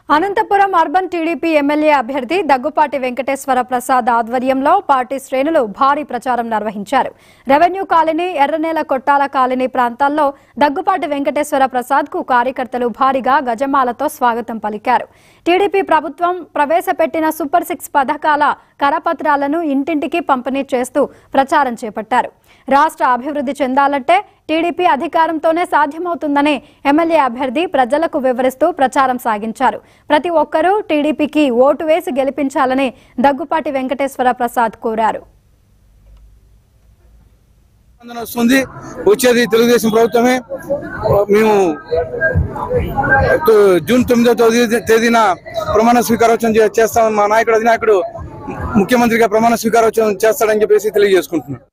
Anantapuram urban TDP MLA అభ్యర్థి దగ్గుపాటి వెంకటేశ్వర ప్రసాద్ ఆధ్వర్యంలో party శ్రేణులు భారీ ప్రచారం నిర్వహించారు. రెవెన్యూ కాలనీ, ఎర్రనేల కొట్టాల కాలనీ ప్రాంతాల్లో దగ్గుపాటి వెంకటేశ్వర ప్రసాద్ కు కార్యకర్తలు భారీగా గజమాలతో స్వాగతం పలికారు. టీడీపీ ప్రభుత్వం ప్రవేశపెట్టిన సూపర్ 6 పథకాల కరపత్రాలను ఇంటింటికి పంపిణీ చేస్తూ ప్రచారం చేపట్టారు. రాష్ట్ర అభివృద్ధి చెందాలంటే టీడీపీ అధికారంతోనే సాధ్యమవుతుందని ఎమ్మెల్యే అభ్యర్థి ప్రజలకు వివరిస్తూ ప్రచారం సాగించారు. ప్రతి ఒక్కరూ టీడీపీకి ఓటు వేసి గెలిపించాలని దగ్గుపాటి వెంకటేశ్వర ప్రసాద్ కోరారు. వచ్చేది తెలుగుదేశం ప్రభుత్వమే. మేము జూన్ 9వ తేదీన ప్రమాణ స్వీకారోత్సవం చేస్తాం. మా నాయకుడు అధినాయకుడు ముఖ్యమంత్రిగా ప్రమాణ స్వీకారోత్సవం చేస్తాడని చెప్పేసి తెలియజేసుకుంటున్నాం.